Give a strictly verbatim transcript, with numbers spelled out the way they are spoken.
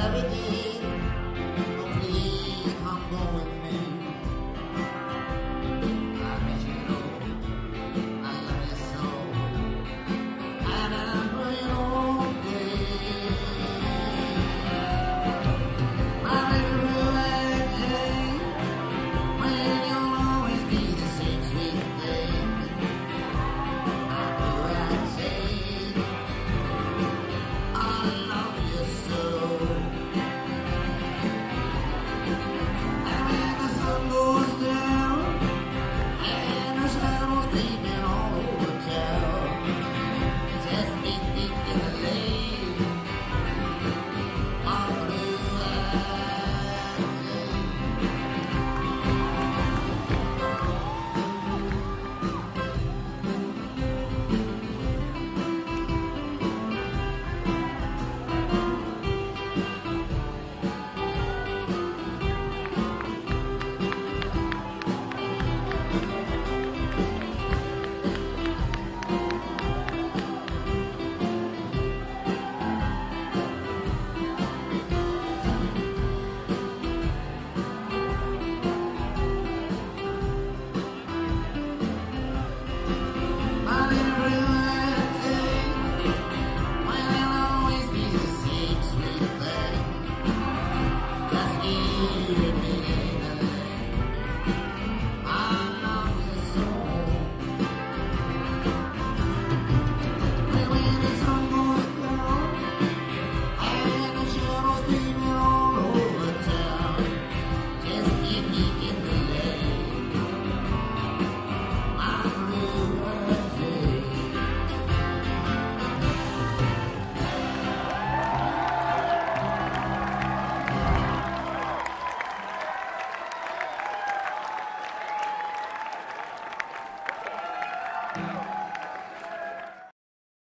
every day. Oh, please come go with me. I miss you, I love you so, and I'm praying all day. My little red Jane, well, you'll always be the same sweet thing. I do I say, I love you so. And when the sun goes down and the shadows creeping all over town, just meet me in the lane of blue-eyed Jane. My little blue-eyed Jane, well, you'll always be the same sweet thing. Just give me